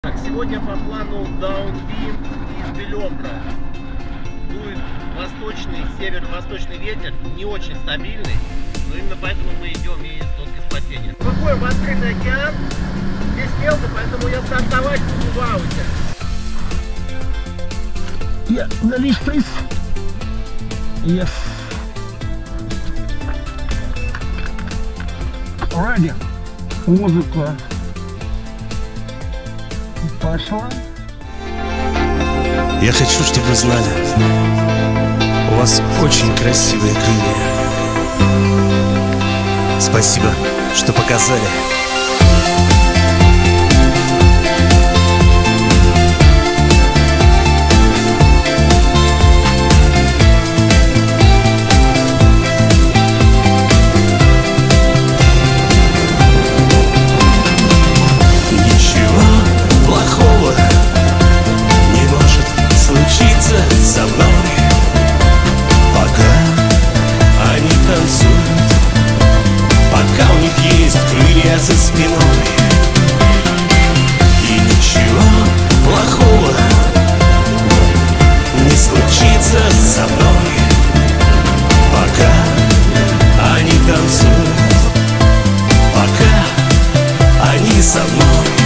Так, сегодня по плану даунвинд из Белебра. Дует восточный, северо-восточный ветер, не очень стабильный, но именно поэтому мы идем и только спасение. Выходим в открытый океан, здесь мелко, поэтому я стартовать буду в ауте. Yeah, release please. Yes. Alrighty. Музыка пошла. Я хочу, чтобы вы знали, у вас очень красивые крылья. Спасибо, что показали. Со мной, пока они танцуют, пока у них есть крылья за спиной. И ничего плохого не случится со мной, пока они танцуют, пока они со мной.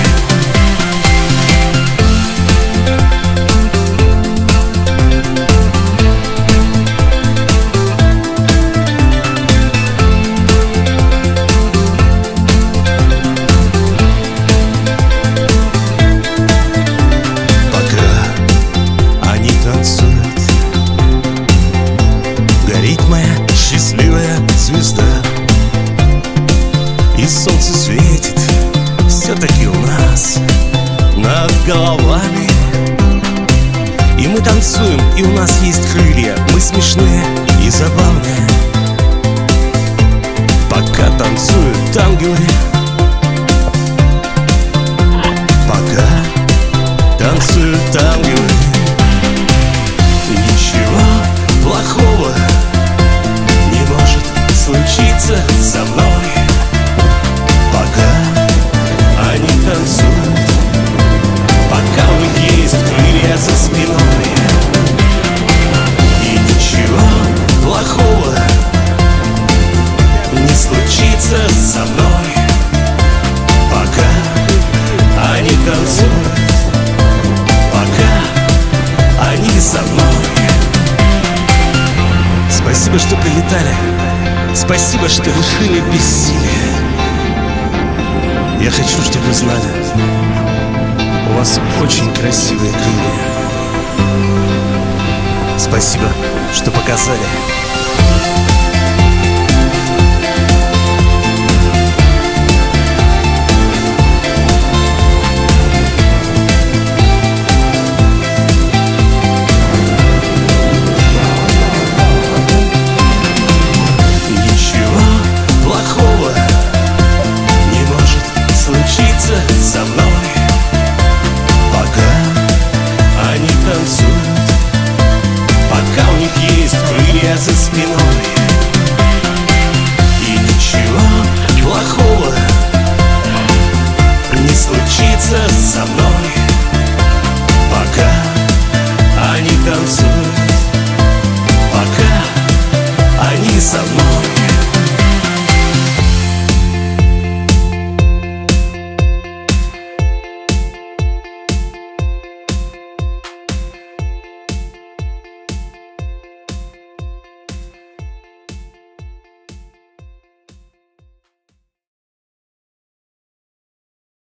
Счастливая звезда, и солнце светит все-таки у нас над головами. И мы танцуем, и у нас есть крылья, мы смешные и забавные. Пока танцуют ангелы, пока танцуют ангелы. Ничего плохого не может случиться со мной, пока они танцуют, пока у них есть крылья за спиной. И ничего плохого не случится со мной, пока они танцуют, пока они со мной. Спасибо, что прилетали. Спасибо, что решили бессилие. Я хочу, чтобы вы знали, у вас очень красивые крылья. Спасибо, что показали.